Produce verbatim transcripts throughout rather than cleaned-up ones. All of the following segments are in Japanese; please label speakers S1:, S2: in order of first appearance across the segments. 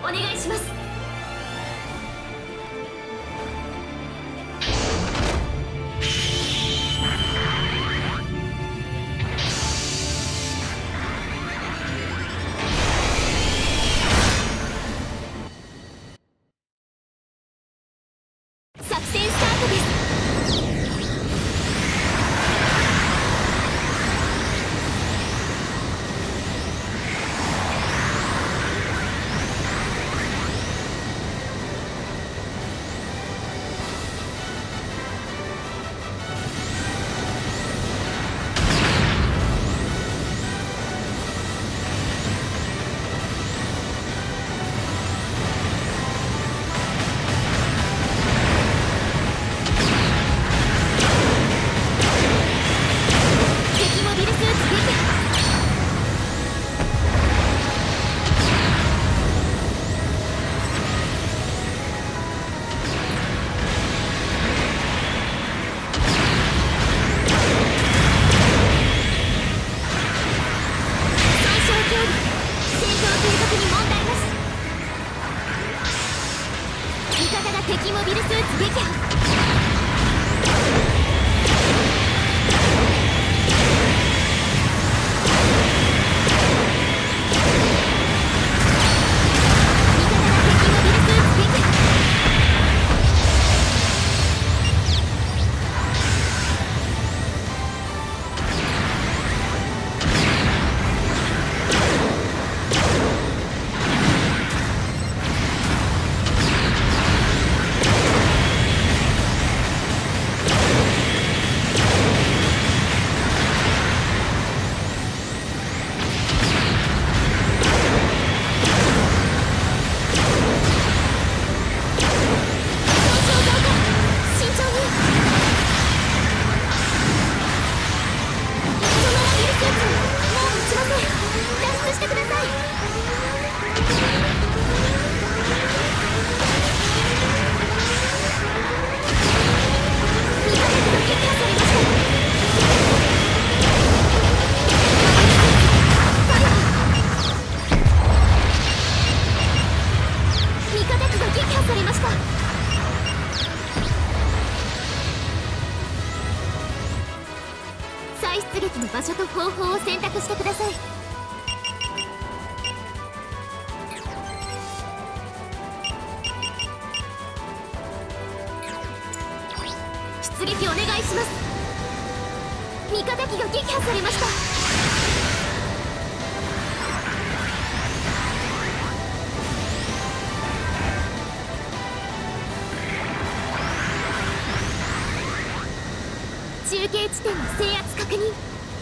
S1: 願いします。作戦スタートです。敵モビルスーツ撃破。再出撃の場所と方法を選択してください。出撃お願いします。味方機が撃破されました。中継地点の制圧確認。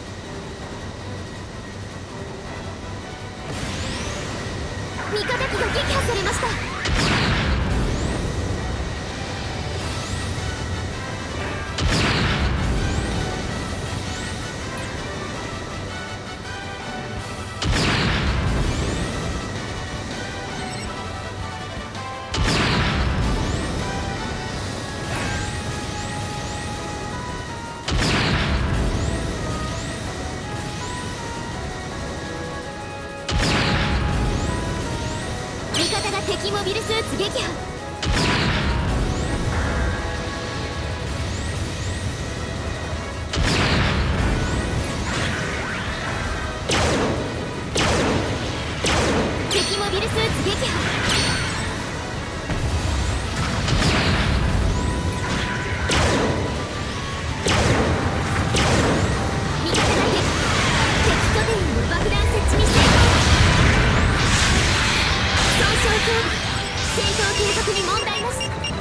S1: 味方機が撃破されました。味方が敵モビルスーツ撃破。敵モビルスーツ撃破。味方が敵敵拠点への爆弾設置に成功。戦闘継続に問題なし。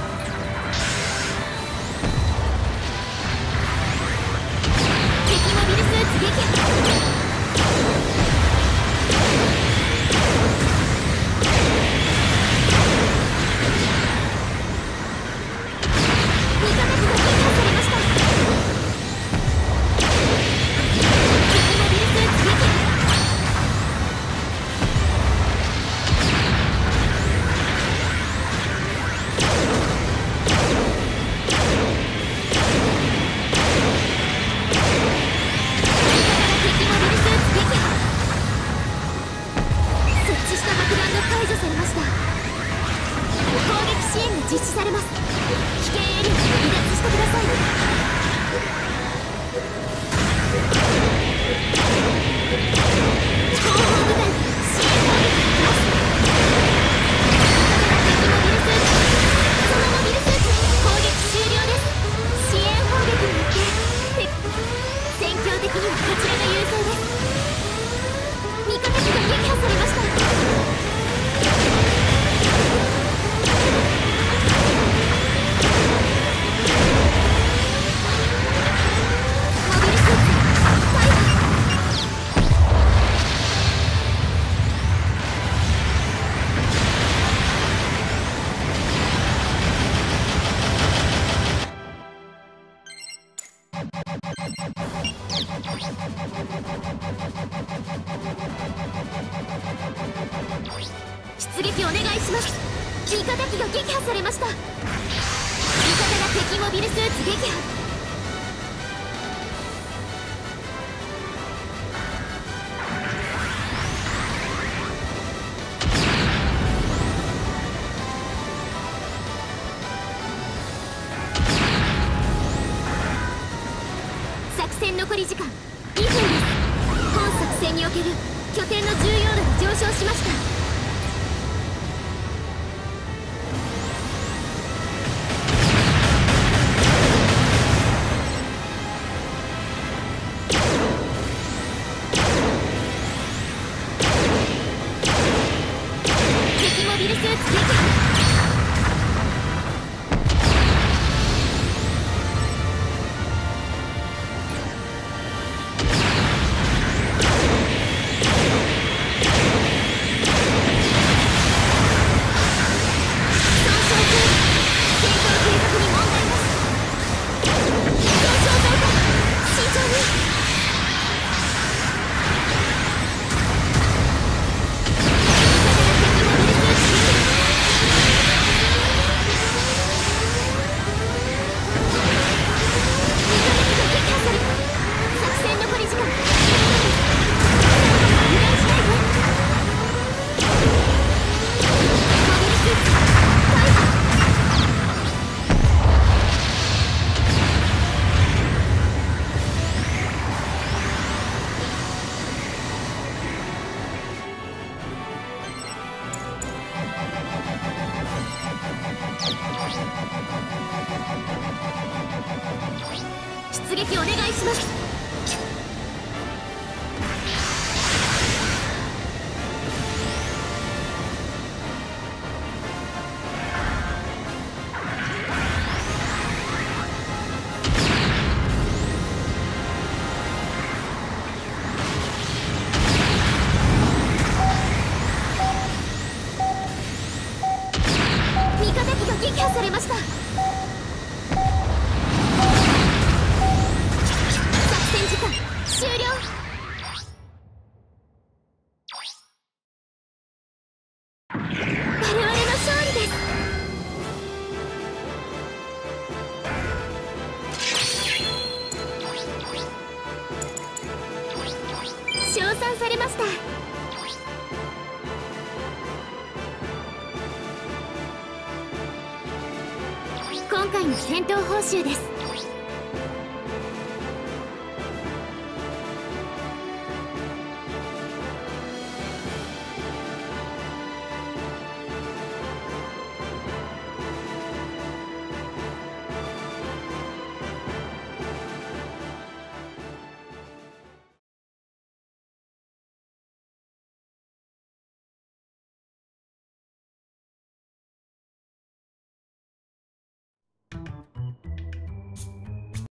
S1: 敵モビルスーツ撃破。味方機が撃破されました。敵モビルスーツ撃破。設置した爆弾が解除されました。 支援が実施されます。危険エリアから離脱してください。後方部隊から支援攻撃が来ます。敵モビルスーツ、そのモビルスーツ攻撃終了です。支援砲撃によって戦況的にはこちらが優勢です。味方機が撃破されました。出撃お願いします。味方機が撃破されました。味方が敵モビルスーツ撃破。作戦残り時間にふんです。本作戦における拠点の重要度が上昇しました。モビルスーツ撃破。出撃お願いします。味方機が撃破されました。時間終了。我々の勝利です。称賛されました。今回の戦闘報酬です。